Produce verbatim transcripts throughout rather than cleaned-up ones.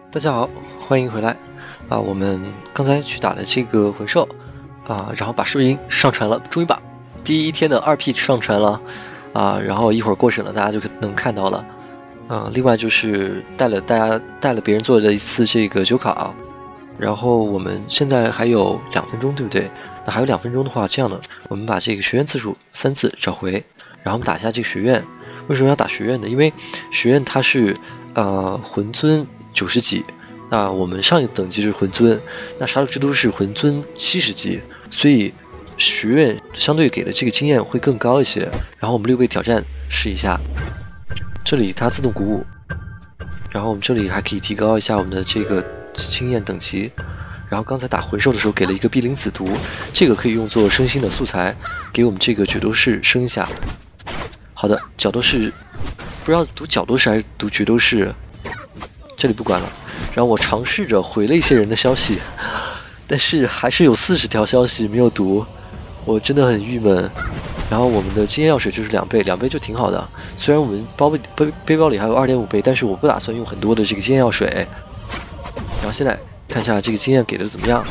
大家好，欢迎回来啊！我们刚才去打了这个魂兽啊，然后把视频上传了，终于把第一天的二 P 上传了啊，然后一会儿过审了，大家就能看到了。啊，另外就是带了大家带了别人做了一次这个九卡，然后我们现在还有两分钟，对不对？那还有两分钟的话，这样的我们把这个学院次数三次找回，然后我们打一下这个学院。为什么要打学院呢？因为学院它是呃魂尊九十级，那我们上一个等级是魂尊，那杀戮之都是魂尊七十级，所以学院相对给的这个经验会更高一些。然后我们六倍挑战试一下，这里它自动鼓舞，然后我们这里还可以提高一下我们的这个经验等级。然后刚才打魂兽的时候给了一个碧灵子毒，这个可以用作升星的素材，给我们这个角斗士升一下。好的，角斗士不知道读角斗士还是读角斗士，这里不管了。然后我尝试着回了一些人的消息，但是还是有四十条消息没有读，我真的很郁闷。然后我们的经验药水就是两倍，两倍就挺好的。虽然我们包背背背包里还有 二点五倍，但是我不打算用很多的这个经验药水。然后现在看一下这个经验给的怎么样。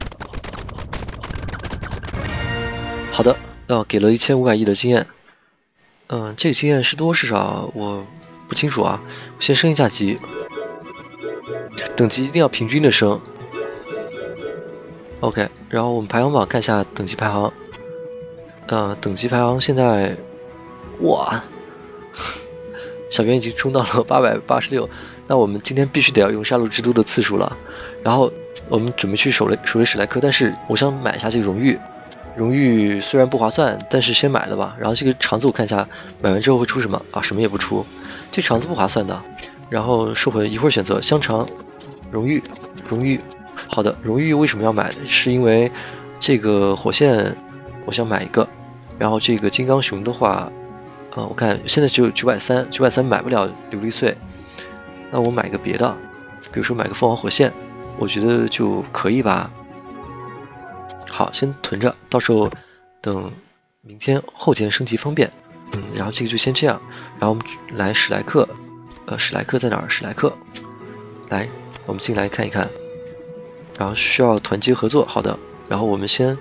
好的，呃，给了一千五百亿的经验。嗯，这个经验是多是少我不清楚啊。我先升一下级，等级一定要平均的升。OK， 然后我们排行榜看一下等级排行。呃，等级排行现在，哇，小圆已经冲到了八百八十六。那我们今天必须得要用杀戮之都的次数了。然后我们准备去狩猎狩猎史莱克，但是我想买一下这个荣誉。荣誉虽然不划算，但是先买了吧。然后这个肠子我看一下，买完之后会出什么啊？什么也不出。这肠子不划算的。然后兽魂一会儿选择香肠、荣誉、荣誉。好的，荣誉为什么要买？是因为这个火线我想买一个。然后这个金刚熊的话，呃，我看现在只有九百三，九百三买不了琉璃碎。那我买个别的，比如说买个凤凰火线，我觉得就可以吧。好，先囤着，到时候等明天、后天升级方便。嗯，然后这个就先这样。然后我们来史莱克，呃，史莱克在哪儿？史莱克，来，我们进来看一看。然后需要团结合作，好的。然后我们先，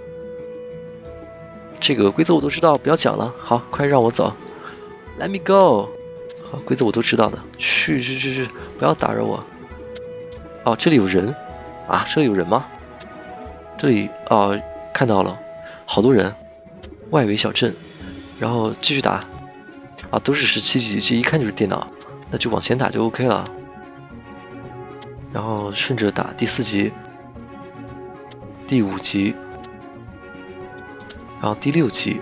这个规则我都知道，不要讲了。好，快让我走 ，Let me go。好，规则我都知道的，去去去去，不要打扰我。哦，这里有人啊？这里有人吗？这里啊、呃，看到了，好多人，外围小镇，然后继续打，啊，都是十七级，这一看就是电脑，那就往前打就 OK 了。然后顺着打第四级、第五级，然后第六级、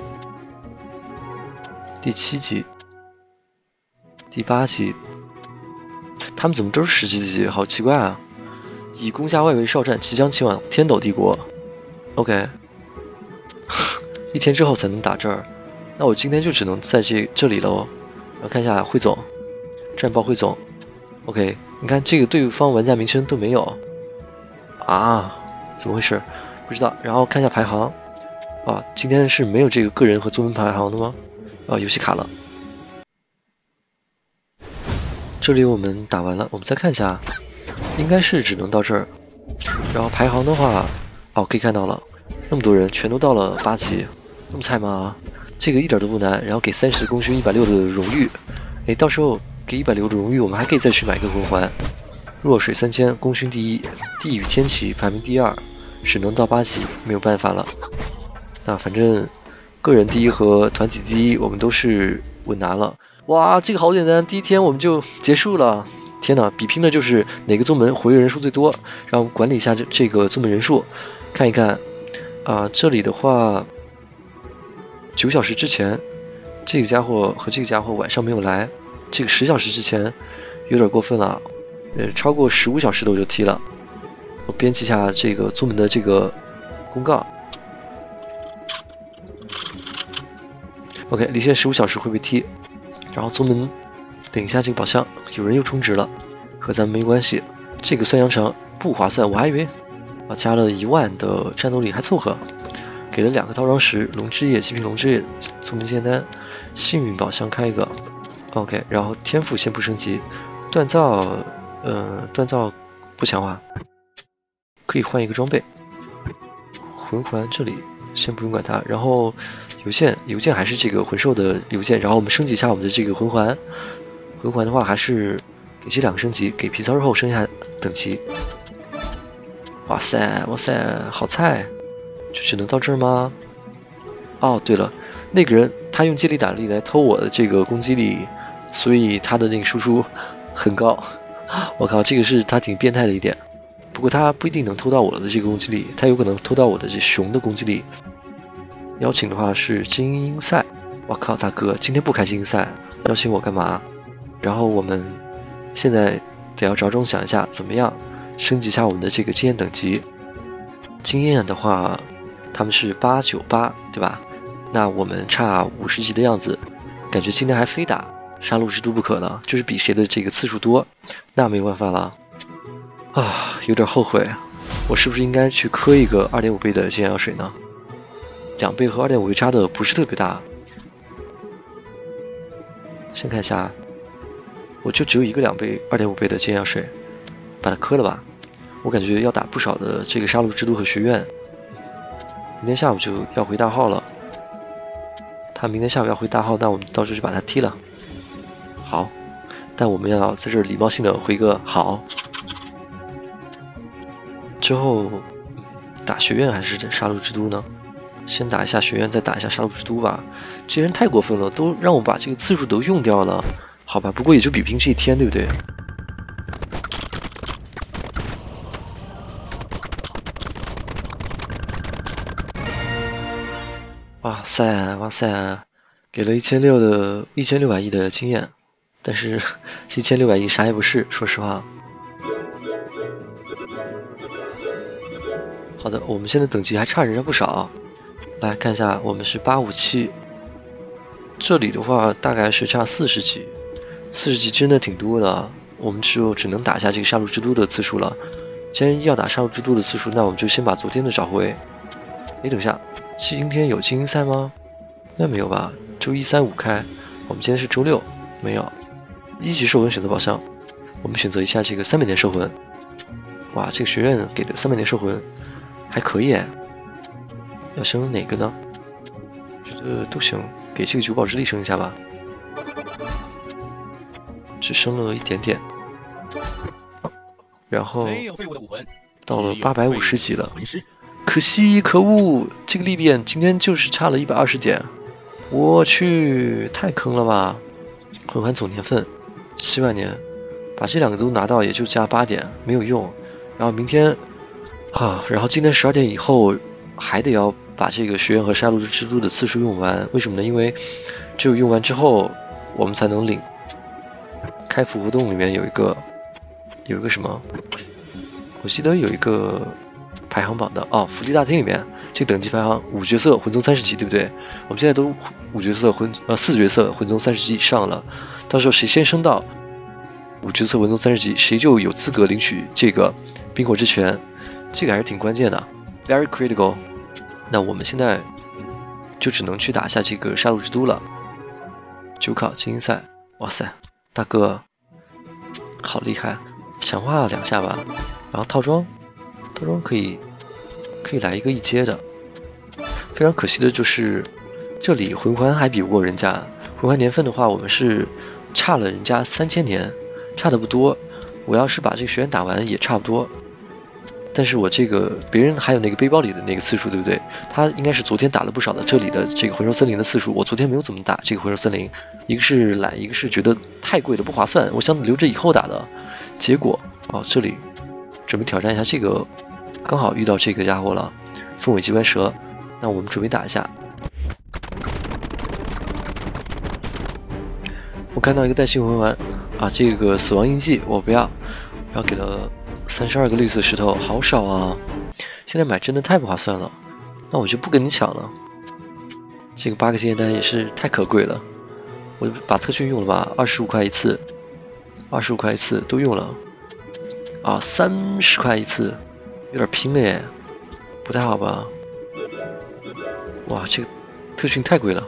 第七级、第八级，他们怎么都是十几级？好奇怪啊！以攻下外围哨站，即将前往天斗帝国。OK， 一天之后才能打这儿，那我今天就只能在这这里了哦。然后看一下汇总，战报汇总。OK， 你看这个对方玩家名称都没有啊，怎么回事？不知道。然后看一下排行，啊，今天是没有这个个人和宗门排行的吗？啊，游戏卡了。这里我们打完了，我们再看一下。应该是只能到这儿，然后排行的话，哦，可以看到了，那么多人全都到了八级，那么菜吗？这个一点都不难，然后给三十的功勋，一百六的荣誉，哎，到时候给一百六的荣誉，我们还可以再去买个魂环。弱水三千，功勋第一，地狱天启排名第二，只能到八级，没有办法了。那反正个人第一和团体第一，我们都是稳拿了。哇，这个好简单，第一天我们就结束了。天哪，比拼的就是哪个宗门活跃人数最多，然后管理一下这这个宗门人数，看一看啊、呃，这里的话，九小时之前，这个家伙和这个家伙晚上没有来，这个十小时之前有点过分了，呃，超过十五小时的我就踢了。我编辑一下这个宗门的这个公告。OK， 离线十五小时会被踢，然后宗门。等一下，这个宝箱有人又充值了，和咱们没关系。这个酸羊肠不划算，我还以为啊加了一万的战斗力还凑合，给了两个套装石、龙之叶、极品龙之叶、聪明仙丹、幸运宝箱开一个。OK， 然后天赋先不升级，锻造呃，锻造不强化，可以换一个装备。魂环这里先不用管它，然后邮件邮件还是这个魂兽的邮件，然后我们升级一下我们的这个魂环。魂环的话还是给这两个升级，给皮糙肉厚升一下等级。哇塞哇塞，好菜！就只能到这儿吗？哦，对了，那个人他用借力打力来偷我的这个攻击力，所以他的那个输出很高。我靠，这个是他挺变态的一点。不过他不一定能偷到我的这个攻击力，他有可能偷到我的这熊的攻击力。邀请的话是精英赛，我靠，大哥，今天不开精英赛，邀请我干嘛？然后我们现在得要着重想一下，怎么样升级一下我们的这个经验等级。经验的话，他们是八九八，对吧？那我们差五十级的样子，感觉今天还非打杀戮之都不可了，就是比谁的这个次数多。那没有办法了啊，有点后悔，我是不是应该去磕一个 二点五 倍的尖药水呢？两倍和 二点五 倍差的不是特别大。先看一下，我就只有一个两倍 二点五 倍的尖药水，把它磕了吧。我感觉要打不少的这个杀戮之都和学院。明天下午就要回大号了，他明天下午要回大号，那我们到时候就把他踢了。好，但我们要在这儿礼貌性的回个好。之后打学院还是杀戮之都呢？先打一下学院，再打一下杀戮之都吧。这些人太过分了，都让我把这个次数都用掉了。好吧，不过也就比拼这一天，对不对？哇塞哇塞，给了一千六的一千六百亿的经验，但是这一千六百亿啥也不是，说实话。好的，我们现在等级还差人家不少。来看一下，我们是八五七，这里的话大概是差四十级，四十级真的挺多的。我们就只能打下这个杀戮之都的次数了。既然要打杀戮之都的次数，那我们就先把昨天的找回。哎，等一下，今天有精英赛吗？那没有吧？周一、三、五开，我们今天是周六，没有。一级兽魂选择宝箱，我们选择一下这个三百年兽魂。哇，这个学院给的三百年兽魂还可以哎。要升哪个呢？觉得都行，给这个九宝之力升一下吧。只升了一点点，然后到了八百五十级了。可惜，可恶，这个历练今天就是差了一百二十点。我去，太坑了吧！魂环总年份七万年，把这两个都拿到也就加八点，没有用。然后明天啊，然后今天十二点以后还得要把这个学院和杀戮之都的次数用完。为什么呢？因为只有用完之后，我们才能领。开服活动里面有一个有一个什么？我记得有一个排行榜的哦，福利大厅里面这个等级排行五角色魂宗三十级，对不对？我们现在都五角色魂呃四角色魂宗三十级以上了，到时候谁先升到五角色魂宗三十级，谁就有资格领取这个冰火之拳，这个还是挺关键的 ，very critical。那我们现在就只能去打下这个杀戮之都了。九考精英赛，哇塞，大哥，好厉害！强化两下吧，然后套装，套装可以可以来一个一阶的。非常可惜的就是这里魂环还比不过人家，魂环年份的话，我们是差了人家三千年，差的不多。我要是把这个学员打完也差不多。但是我这个别人还有那个背包里的那个次数，对不对？他应该是昨天打了不少的这里的这个魂兽森林的次数，我昨天没有怎么打这个魂兽森林，一个是懒，一个是觉得太贵了不划算，我想留着以后打的。结果哦，这里准备挑战一下这个，刚好遇到这个家伙了，凤尾机关蛇。那我们准备打一下。我看到一个带星魂环啊，这个死亡印记我不要，然后给了三十二个绿色石头，好少啊！现在买真的太不划算了，那我就不跟你抢了。这个八个经验单也是太可贵了，我就把特训用了吧，二十五块一次，二十五块一次都用了啊，三十块一次，有点拼了耶，不太好吧？哇，这个特训太贵了。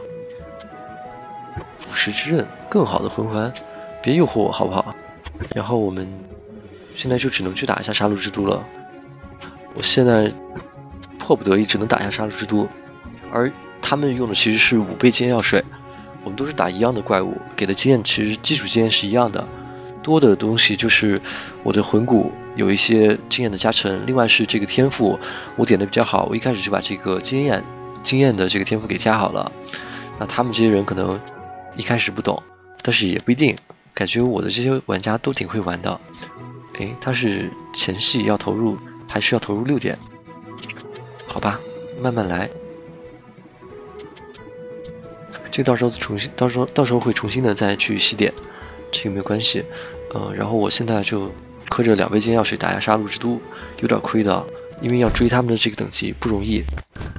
腐蚀之刃，更好的魂环，别诱惑我好不好？然后我们现在就只能去打一下杀戮之都了。我现在迫不得已只能打一下杀戮之都，而他们用的其实是五倍经验药水，我们都是打一样的怪物，给的经验其实基础经验是一样的，多的东西就是我的魂骨有一些经验的加成，另外是这个天赋我点的比较好，我一开始就把这个经验经验的这个天赋给加好了。那他们这些人可能一开始不懂，但是也不一定，感觉我的这些玩家都挺会玩的。诶，他是前戏要投入，还是要投入六点？好吧，慢慢来。这个到时候重新，到时候到时候会重新的再去洗点，这个没有关系。呃，然后我现在就磕着两倍经验药水打下杀戮之都，有点亏的，因为要追他们的这个等级不容易。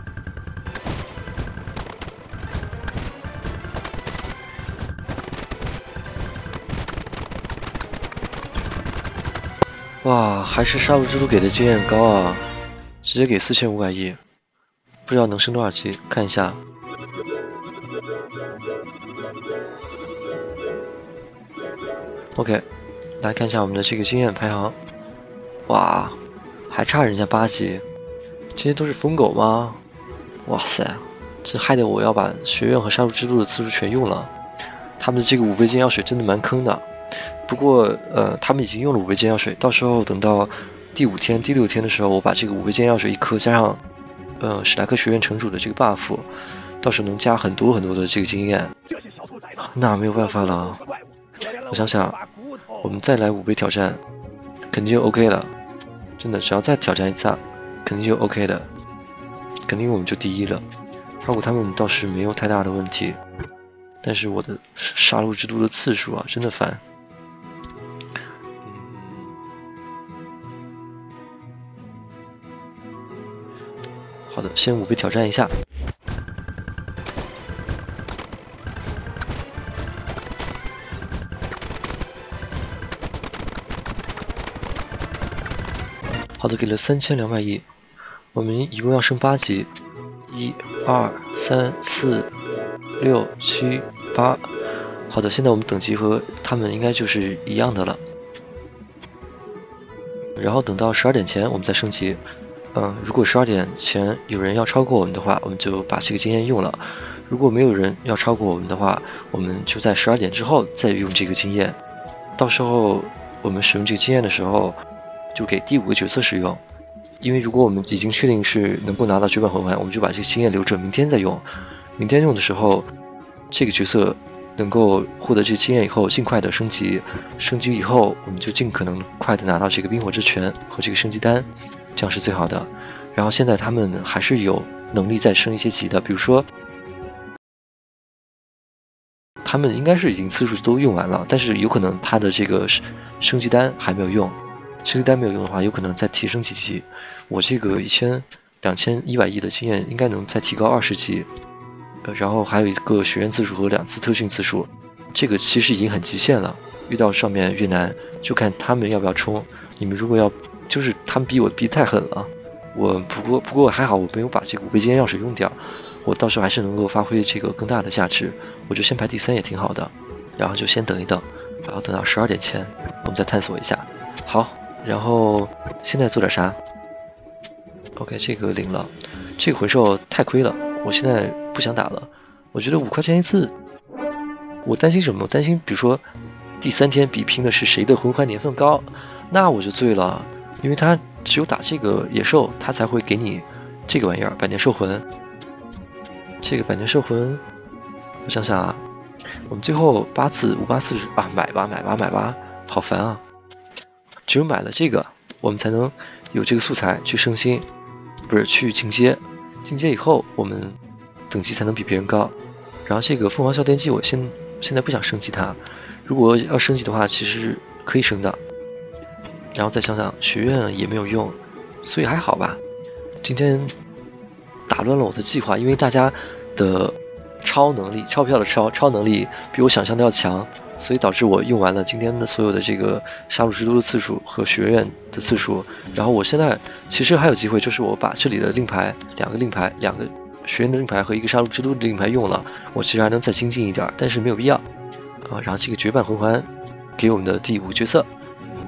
哇，还是杀戮之都给的经验高啊，直接给四千五百亿，不知道能升多少级，看一下。OK， 来看一下我们的这个经验排行。哇，还差人家八级，这些都是疯狗吗？哇塞，这害得我要把学院和杀戮之都的次数全用了。他们的这个五倍金药水真的蛮坑的，不过呃，他们已经用了五倍金药水，到时候等到第五天、第六天的时候，我把这个五倍金药水一颗加上呃史莱克学院城主的这个 buff， 到时候能加很多很多的这个经验。那没有办法了。我想想，我们再来五倍挑战，肯定就 OK 了。真的，只要再挑战一次，肯定就 OK 的，肯定我们就第一了。超过他们倒是没有太大的问题，但是我的杀戮之都的次数啊，真的烦。好的，先五倍挑战一下。好的，给了三千两百亿，我们一共要升八级，一、二、三、四、六、七、八。好的，现在我们等级和他们应该就是一样的了。然后等到十二点前我们再升级。嗯，如果十二点前有人要超过我们的话，我们就把这个经验用了；如果没有人要超过我们的话，我们就在十二点之后再用这个经验。到时候我们使用这个经验的时候，就给第五个角色使用，因为如果我们已经确定是能够拿到绝版魂环，我们就把这个经验留着，明天再用。明天用的时候，这个角色能够获得这个经验以后，尽快的升级。升级以后，我们就尽可能快的拿到这个冰火之拳和这个升级单，这样是最好的。然后现在他们还是有能力再升一些级的，比如说，他们应该是已经次数都用完了，但是有可能他的这个升级单还没有用。升级单没有用的话，有可能再提升几级。我这个一千、两千一百亿的经验应该能再提高二十级，呃，然后还有一个学院次数和两次特训次数，这个其实已经很极限了。遇到上面越难，就看他们要不要冲。你们如果要，就是他们逼我逼太狠了。我不过不过还好，我没有把这个五倍经验药水用掉，我到时候还是能够发挥这个更大的价值。我就先排第三也挺好的，然后就先等一等，然后等到十二点前我们再探索一下。好。然后现在做点啥 ？OK， 这个领了，这个魂兽太亏了，我现在不想打了。我觉得五块钱一次，我担心什么？我担心比如说第三天比拼的是谁的魂环年份高，那我就醉了，因为他只有打这个野兽，他才会给你这个玩意儿百年兽魂。这个百年兽魂，我想想啊，我们最后八次五八四十啊，买吧买吧买吧，好烦啊！只有买了这个，我们才能有这个素材去升星，不是去进阶。进阶以后，我们等级才能比别人高。然后这个凤凰哮天机，我现现在不想升级它。如果要升级的话，其实可以升的。然后再想想，学院也没有用，所以还好吧。今天打乱了我的计划，因为大家的超能力、钞票的超超能力比我想象的要强。所以导致我用完了今天的所有的这个杀戮之都的次数和学院的次数，然后我现在其实还有机会，就是我把这里的令牌两个令牌两个学院的令牌和一个杀戮之都的令牌用了，我其实还能再精进一点，但是没有必要啊。然后这个绝版魂环给我们的第五个角色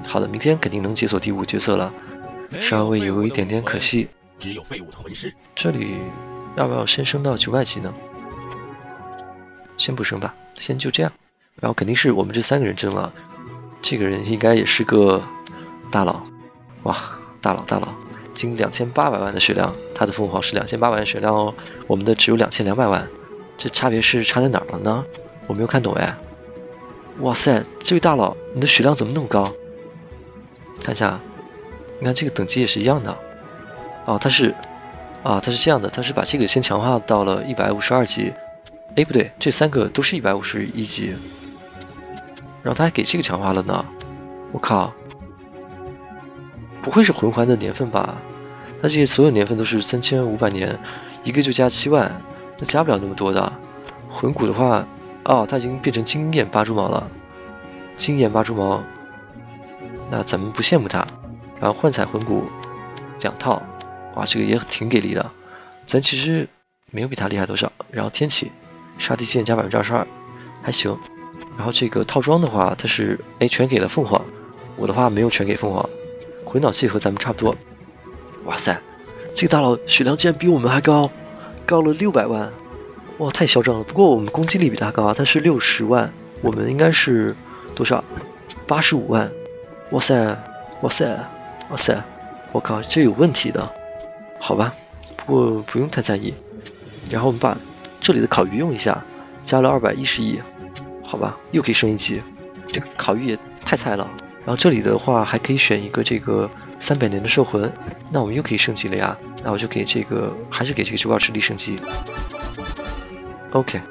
好的，明天肯定能解锁第五个角色了，稍微有一点点可惜。 只有废物的魂师。 这里要不要先升到九百级呢？先不升吧，先就这样。然后肯定是我们这三个人争了，这个人应该也是个大佬，哇，大佬大佬，已经两千八百万的血量，他的凤凰是两千八百万血量哦，我们的只有两千两百万，这差别是差在哪儿了呢？我没有看懂哎。哇塞，这位大佬，你的血量怎么那么高？看一下，你看这个等级也是一样的，哦，他是，啊，他是这样的，他是把这个先强化到了一百五十二级，哎，不对，这三个都是一百五十一级，然后他还给这个强化了呢，我靠，不会是魂环的年份吧？他这些所有年份都是三千五百年，一个就加七万，那加不了那么多的。魂骨的话，哦，它已经变成经验八蛛毛了，经验八蛛毛，那咱们不羡慕它。然后幻彩魂骨两套，哇，这个也挺给力的，咱其实没有比他厉害多少。然后天启杀敌线加百分之二十二，还行。然后这个套装的话，它是哎全给了凤凰，我的话没有全给凤凰。回脑器和咱们差不多。哇塞，这个大佬血量竟然比我们还高，高了六百万，哇，太嚣张了。不过我们攻击力比他高啊，他是六十万，我们应该是多少？八十五万。哇塞，哇塞，哇塞，我靠，这有问题的。好吧，不过不用太在意。然后我们把这里的烤鱼用一下，加了二百一十亿，好吧，又可以升一级。这个烤鱼也太菜了。然后这里的话还可以选一个这个三百年的兽魂，那我们又可以升级了呀。那我就给这个，还是给这个九宝之力升级。OK。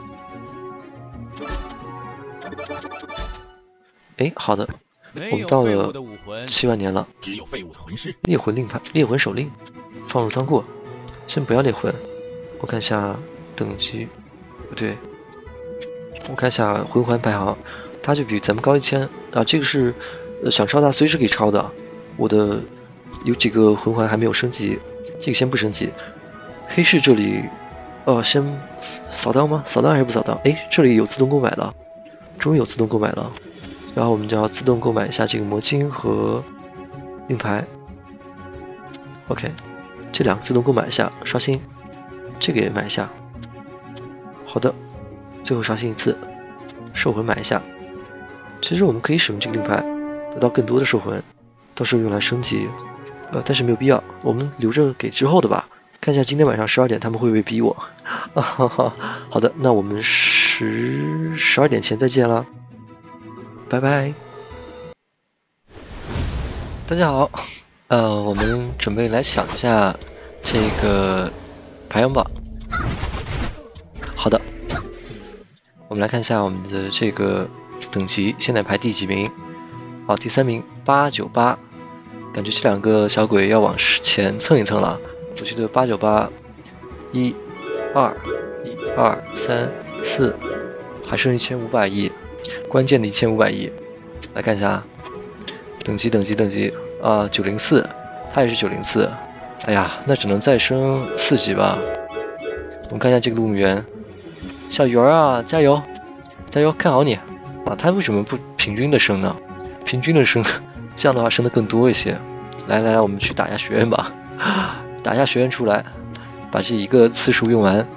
哎，好的，我们到了七万年了。 只有废物的魂师。 猎魂令牌，猎魂手令，放入仓库。先不要猎魂，我看一下等级，不对，我看一下魂环排行。他就比咱们高一千啊，这个是，呃，想超他随时可以超的。我的有几个魂环还没有升级，这个先不升级。黑市这里，哦，先扫荡吗？扫荡还是不扫荡？哎，这里有自动购买了，终于有自动购买了。然后我们就要自动购买一下这个魔晶和令牌。OK， 这两个自动购买一下，刷新。这个也买一下。好的，最后刷新一次，兽魂买一下。其实我们可以使用这个令牌，得到更多的兽魂，到时候用来升级，呃，但是没有必要，我们留着给之后的吧。看一下今天晚上十二点他们会不会逼我。啊哈哈，好的，那我们十十二点前再见了，拜拜。大家好，呃，我们准备来抢一下这个排行榜。好的，我们来看一下我们的这个等级现在排第几名？好，第三名八九八，感觉这两个小鬼要往前蹭一蹭了。我觉得八九八，一、二、一、二、三、四，还剩一千五百亿，关键的一千五百亿。来看一下等级，等级，等级啊，九零四，他也是九零四。哎呀，那只能再升四级吧。我们看一下这个陆牧员，小鱼儿啊，加油，加油，看好你。啊，他为什么不平均的升呢？平均的升，这样的话升的更多一些。来来来，我们去打一下学院吧，打一下学院出来，把这一个次数用完。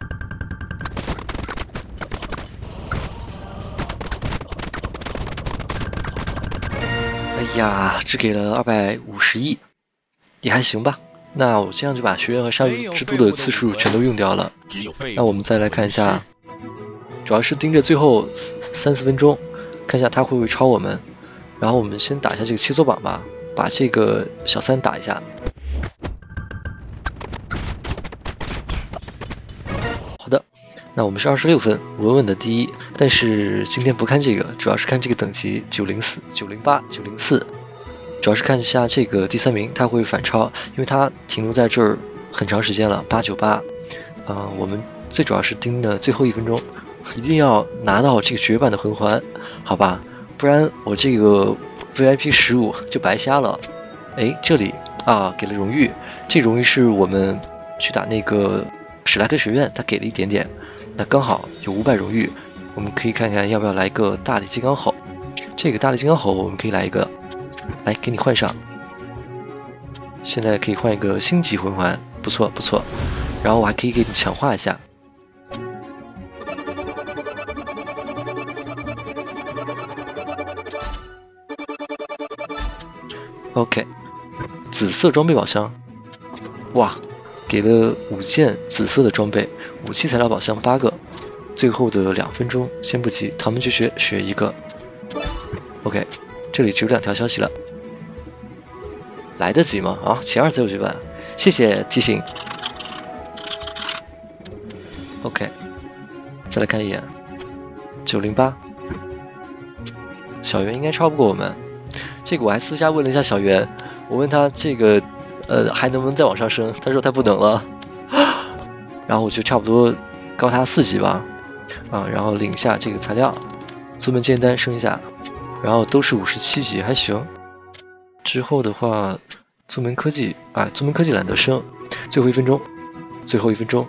哎呀，只给了二百五十亿，也还行吧。那我这样就把学院和鲨鱼之都的次数全都用掉了。那我们再来看一下。主要是盯着最后三四分钟，看一下他会不会超我们。然后我们先打一下这个切磋榜吧，把这个小三打一下。好的，那我们是二十六分，稳稳的第一。但是今天不看这个，主要是看这个等级九零四、九零八、九零四，主要是看一下这个第三名他会反超，因为他停留在这儿很长时间了，八九八。啊，我们最主要是盯着最后一分钟。一定要拿到这个绝版的魂环，好吧，不然我这个 V I P 十五就白瞎了。哎，这里啊给了荣誉，这荣誉是我们去打那个史莱克学院，他给了一点点，那刚好有五百荣誉，我们可以看看要不要来一个大力金刚吼。这个大力金刚吼我们可以来一个， 来给你换上。现在可以换一个星级魂环，不错不错。然后我还可以给你强化一下。OK， 紫色装备宝箱，哇，给了五件紫色的装备，武器材料宝箱八个。最后的两分钟，先不急，唐门绝学学一个。OK， 这里只有两条消息了，来得及吗？啊，前二才有绝版，谢谢提醒。OK， 再来看一眼，九零八，小圆应该超不过我们。这个我还私下问了一下小圆，我问他这个呃还能不能再往上升，他说他不能了。然后我就差不多高他四级吧。啊，然后领下这个材料，宗门剑丹升一下，然后都是五十七级，还行。之后的话，宗门科技啊，宗门科技懒得升，最后一分钟，最后一分钟，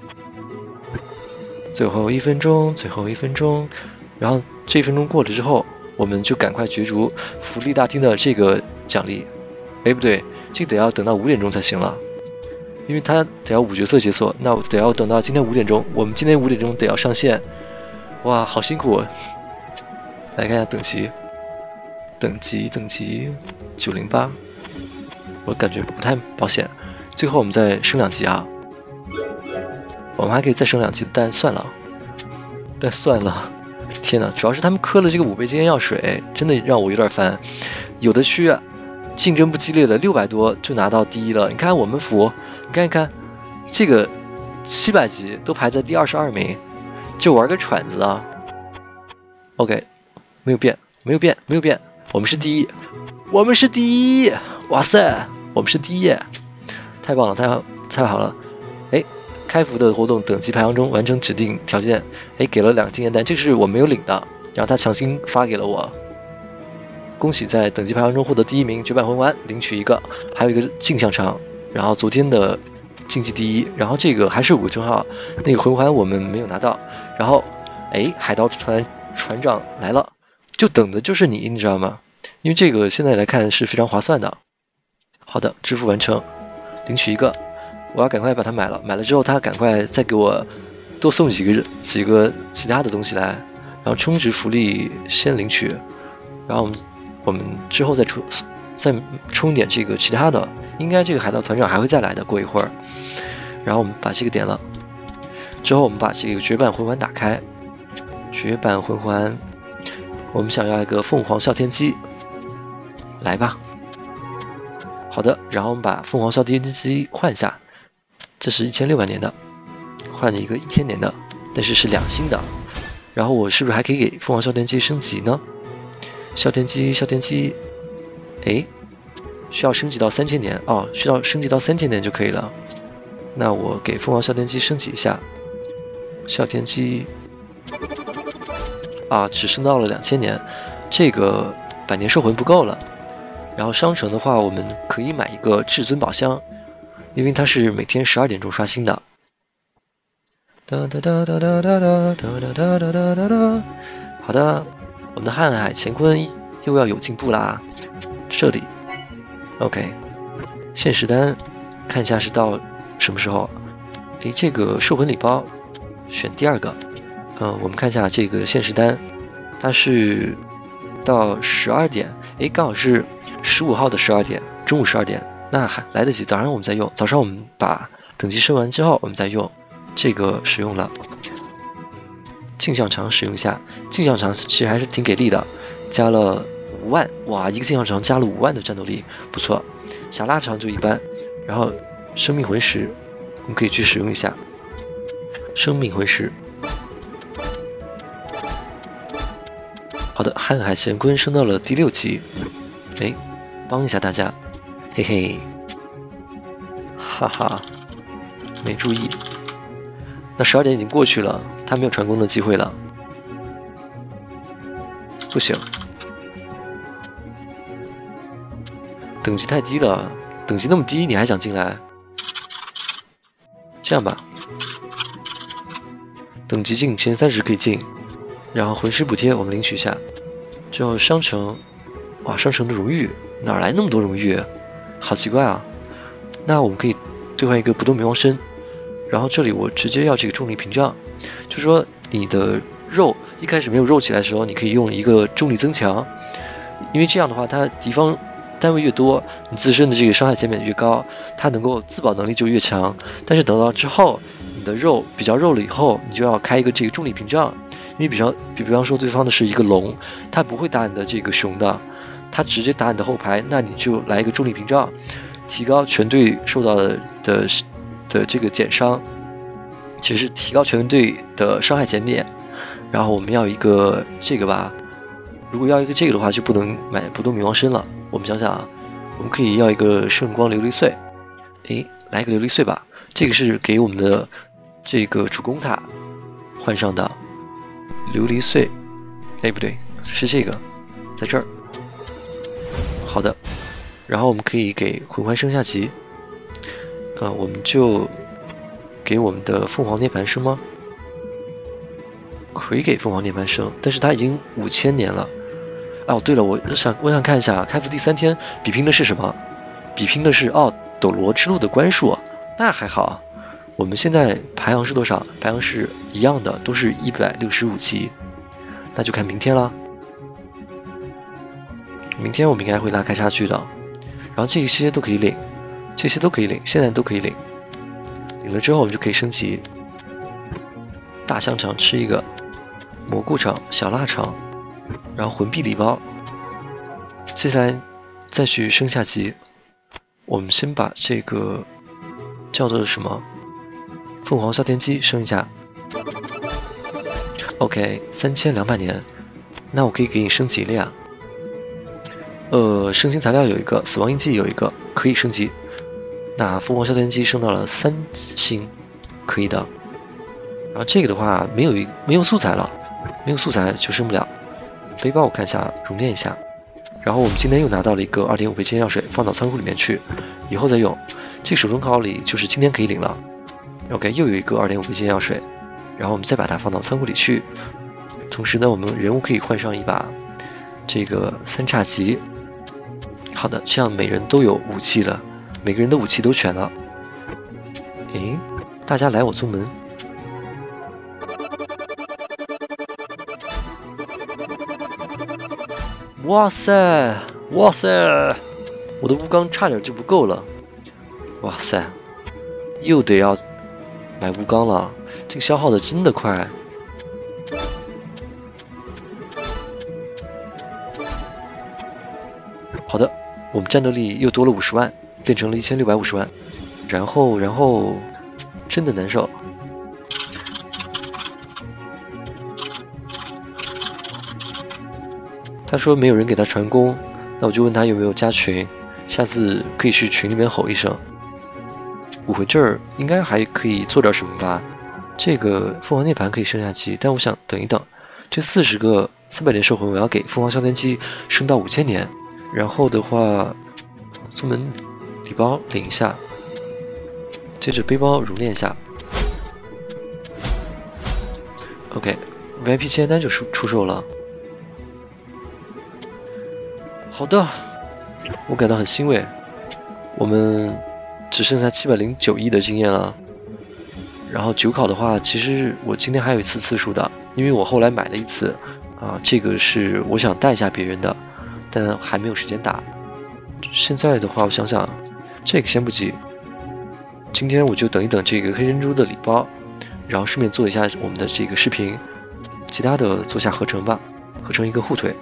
最后一分钟，最后一分钟，然后这一分钟过了之后，我们就赶快角逐福利大厅的这个奖励。哎，不对，这个得要等到五点钟才行了。因为他得要五角色解锁，那我得要等到今天五点钟。我们今天五点钟得要上线，哇，好辛苦！来看一下等级，等级等级九零八，我感觉不太保险。最后我们再升两级啊，我们还可以再升两级，但算了，但算了。天哪，主要是他们磕了这个五倍经验药水，真的让我有点烦。有的区竞争不激烈的六百多就拿到第一了，你看我们服。你看一看，这个七百级都排在第二十二名，就玩个喘子啊 ！OK， 没有变，没有变，没有变，我们是第一，我们是第一！哇塞，我们是第一，太棒了，太好，太好了！哎，开服的活动等级排行中完成指定条件，哎，给了两个经验单，这是我没有领的，然后他强行发给了我。恭喜在等级排行中获得第一名，绝版魂环领取一个，还有一个镜像场。然后昨天的竞技第一，然后这个还是五个称号，那个魂环我们没有拿到。然后，哎，海盗船船长来了，就等的就是你，你知道吗？因为这个现在来看是非常划算的。好的，支付完成，领取一个，我要赶快把它买了。买了之后，他赶快再给我多送几个几个其他的东西来，然后充值福利先领取，然后我们我们之后再出。再充点这个其他的，应该这个海盗团长还会再来的，过一会儿。然后我们把这个点了，之后我们把这个绝版魂环打开，绝版魂环，我们想要一个凤凰哮天机，来吧。好的，然后我们把凤凰哮天机换一下，这是一千六百年的，换了一个一千年的，但是是两星的。然后我是不是还可以给凤凰哮天机升级呢？哮天机，哮天机。哎，需要升级到三千年哦，需要升级到三千年就可以了。那我给凤凰哮天机升级一下，哮天机啊，只升到了两千年，这个百年兽魂不够了。然后商城的话，我们可以买一个至尊宝箱，因为它是每天十二点钟刷新的。哒哒哒哒哒哒哒哒哒哒哒哒哒。好的，我们的瀚海乾坤又要有进步啦。这里 ，OK， 限时单，看一下是到什么时候？诶，这个兽魂礼包选第二个，嗯、呃，我们看一下这个限时单，它是到十二点，诶，刚好是十五号的十二点，中午十二点，那还来得及。早上我们再用，早上我们把等级升完之后，我们再用这个使用了。镜像场使用一下，镜像场其实还是挺给力的，加了。五万哇！一个镜像场加了五万的战斗力，不错。小拉长就一般，然后生命魂石，我们可以去使用一下。生命魂石，好的，瀚海乾坤升到了第六级，哎，帮一下大家，嘿嘿，哈哈，没注意。那十二点已经过去了，他没有传功的机会了，不行。等级太低了，等级那么低，你还想进来？这样吧，等级进前三十可以进，然后魂师补贴我们领取一下，之后商城哇，商城的荣誉哪来那么多荣誉？好奇怪啊！那我们可以兑换一个不动冥王参，然后这里我直接要这个重力屏障，就是说你的肉一开始没有肉起来的时候，你可以用一个重力增强，因为这样的话，它敌方单位越多，你自身的这个伤害减免越高，它能够自保能力就越强。但是等到之后，你的肉比较肉了以后，你就要开一个这个重力屏障，因为比较比比方说对方的是一个龙，它不会打你的这个熊的，它直接打你的后排，那你就来一个重力屏障，提高全队受到的的的这个减伤，其实是提高全队的伤害减免。然后我们要一个这个吧。如果要一个这个的话，就不能买不动冥王参了。我们想想啊，我们可以要一个圣光琉璃碎，诶，来一个琉璃碎吧。这个是给我们的这个主攻塔换上的琉璃碎，哎，不对，是这个，在这儿。好的，然后我们可以给魂环升下级，呃，我们就给我们的凤凰涅槃升吗？可以给凤凰涅槃升，但是它已经五千年了。哦，对了，我想我想看一下，开服第三天比拼的是什么？比拼的是哦，斗罗之路的关数，那还好。我们现在排行是多少？排行是一样的，都是一百六十五级。那就看明天了。明天我们应该会拉开差距的。然后这些都可以领，这些都可以领，现在都可以领。领了之后我们就可以升级。大香肠吃一个，蘑菇肠、小腊肠。然后魂币礼包，接下来再去升下级。我们先把这个叫做什么凤凰哮天机升一下。OK， 三千两百年，那我可以给你升级了呀。呃，升级材料有一个，死亡印记有一个，可以升级。那凤凰哮天机升到了三星，可以的。然后这个的话没有没有素材了，没有素材就升不了。背包我看一下，熔炼一下。然后我们今天又拿到了一个 二点五 倍金药水，放到仓库里面去，以后再用。这个手中考里就是今天可以领了。OK， 又有一个 二点五 倍金药水，然后我们再把它放到仓库里去。同时呢，我们人物可以换上一把这个三叉戟。好的，这样每人都有武器了，每个人的武器都全了。诶，大家来我宗门。哇塞，哇塞，我的乌钢差点就不够了。哇塞，又得要买乌钢了，这个消耗的真的快。好的，我们战斗力又多了五十万，变成了一千六百五十万。然后，然后，真的难受。他说没有人给他传功，那我就问他有没有加群，下次可以去群里面吼一声。我回这儿应该还可以做点什么吧？这个凤凰涅槃可以升下级，但我想等一等，这四十个三百年兽魂我要给凤凰哮天机升到五千年，然后的话，宗门礼包领一下，接着背包熔炼一下。OK，V I P 签单就出出售了。好的，我感到很欣慰，我们只剩下七百零九亿的经验了。然后九考的话，其实我今天还有一次次数的，因为我后来买了一次，啊，这个是我想带一下别人的，但还没有时间打。现在的话，我想想，这个先不急，今天我就等一等这个黑珍珠的礼包，然后顺便做一下我们的这个视频，其他的做下合成吧，合成一个护腿。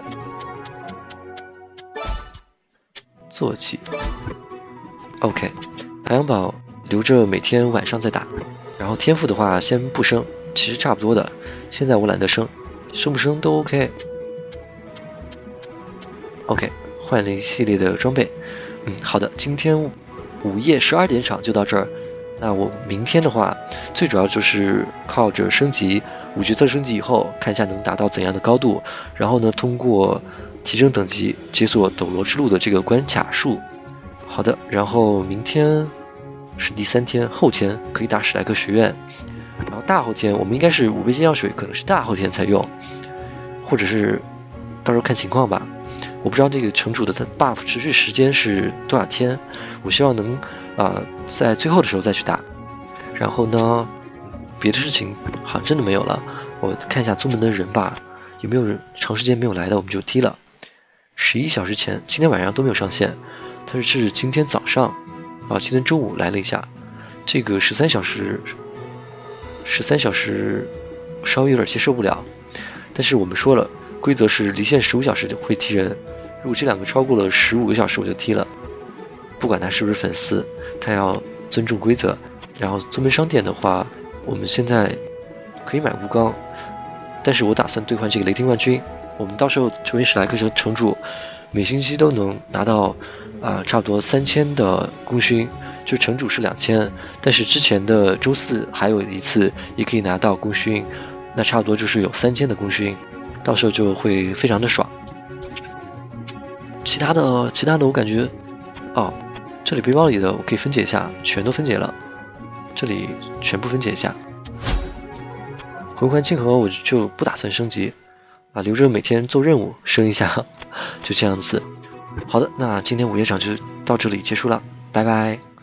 坐骑 ，OK， 排行榜留着每天晚上再打，然后天赋的话先不升，其实差不多的。现在我懒得升，升不升都 OK。OK， 换了一系列的装备，嗯，好的，今天午夜十二点场就到这儿。那我明天的话，最主要就是靠着升级五角色升级以后，看一下能达到怎样的高度，然后呢，通过提升等级，解锁斗罗之路的这个关卡数。好的，然后明天是第三天，后天可以打史莱克学院，然后大后天我们应该是五倍金药水，可能是大后天才用，或者是到时候看情况吧。 我不知道这个城主的 buff 持续时间是多少天，我希望能啊、呃、在最后的时候再去打。然后呢，别的事情好像真的没有了。我看一下宗门的人吧，有没有人长时间没有来的，我们就踢了。十一小时前，今天晚上都没有上线，但是今天早上啊，今天中午来了一下。这个十三小时，十三小时稍微有点接受不了。但是我们说了，规则是离线十五小时就会踢人，如果这两个超过了十五个小时我就踢了，不管他是不是粉丝，他要尊重规则。然后宗门商店的话，我们现在可以买吴刚，但是我打算兑换这个雷霆万军。我们到时候成为史莱克城城主，每星期都能拿到啊、呃、差不多三千的功勋，就城主是两千，但是之前的周四还有一次也可以拿到功勋，那差不多就是有三千的功勋，到时候就会非常的爽。其他的其他的我感觉，哦，这里背包里的我可以分解一下，全都分解了，这里全部分解一下。魂环清河我就不打算升级啊，留着每天做任务升一下，就这样子。好的，那今天午夜场就到这里结束了，拜拜。